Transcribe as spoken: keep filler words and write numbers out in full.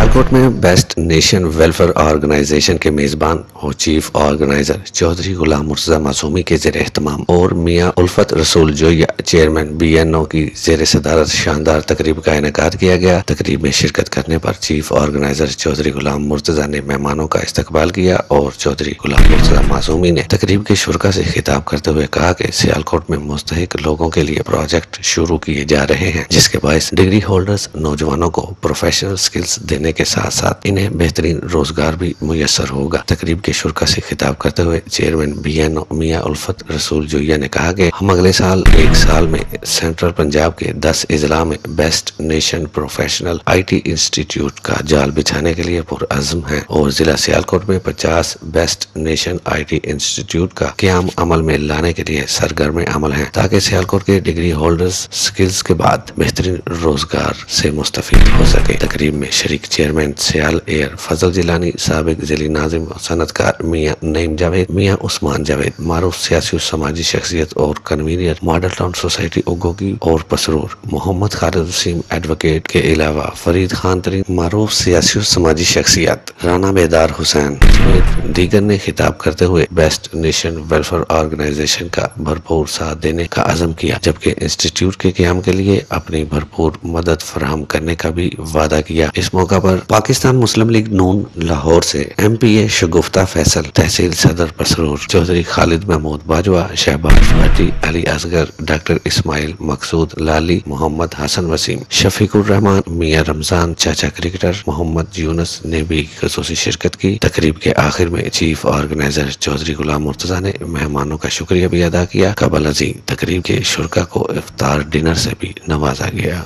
سیالکوٹ میں best nation welfare organization کے میزبان اور چیف آرگنائزر چودھری غلام مرتضی معصومی کے زیر اہتمام اور Mian Ulfat Rasool Joya chairman B N O کی زیر صدارت شاندار تقریب کا انعقاد کیا گیا۔ تقریب میں شرکت کرنے پر چیف آرگنائزر چودھری غلام مرتضی نے مہمانوں کا استقبال کیا اور چودھری غلام مرتضی معصومی نے تقریب کے شرکاء سے خطاب کرتے ہوئے کہا کہ سیالکوٹ میں مستحق لوگوں کے لیے پروجیکٹ شروع کیے جا رہے ہیں، جس کے باعث ڈگری ہولڈرز نوجوانوں کو پروفیشنل سکلز دینے کے ساتھ ساتھ انہیں بہترین روزگار بھی میسر ہوگا۔ تقریب کے شرکاء سے خطاب کرتے ہوئے چیئرمین بی این او میاں الفت رسول جویہ نے کہا کہ ہم اگلے سال ایک سال میں سینٹرل پنجاب کے دس اضلاع میں best nation professional I T institute کا جال بچھانے کے لیے پرعزم ہیں اور ضلع سیالکوٹ میں پچاس best nation I T institute کا قیام عمل میں لانے کے لیے سرگرم عمل ہیں تاکہ سیالکوٹ کے ڈگری ہولڈرز سکلز کے بعد بہترین روزگار سے مستفید ہو سکے۔ تقریب میں شریک چیئرمین سیال ایئر فضل جیلانی، سابق ضلعی ناظم و صنعت کار میاں نعیم جاوید، میاں عثمان جاوید، معروف سیاسی و سماجی شخصیت اور convener model town society Agogi اور پسرور، محمد خالد وسیم ایڈوکیٹ کے علاوہ فرید خان ترین معروف سیاسی و سماجی شخصیت، رانا بیدار حسین سمیت دیگر نے خطاب کرتے ہوئے بیسٹ نیشن ویلفیئر آرگنائزیشن کا بھرپور ساتھ دینے کا عزم کیا، جبکہ انسٹیٹیوٹ کے قیام کے لیے اپنی بھرپور مدد فراہم کرنے کا بھی وعدہ کیا۔ اس موقع پر پاکستان مسلم لیگ نون لاہور سے M P A Shagufta Faisal, تحصیل صدر پسرور چودھری خالد محمود باجوہ، شہباز بھٹی، علی اصغر، ڈاکٹر اسماعیل مقصود لالی، محمد حسن وسیم، شفیق الرحمان، میاں رمضان چاچا کرکٹر، محمد یونس نے بھی خصوصی شرکت کی۔ تقریب کے آخر میں چیف آرگنائزر چودھری غلام مرتضی نے مہمانوں کا شکریہ بھی ادا کیا۔ قبل ازیں تقریب کے شرکاء کو افطار ڈنر سے بھی نوازا گیا۔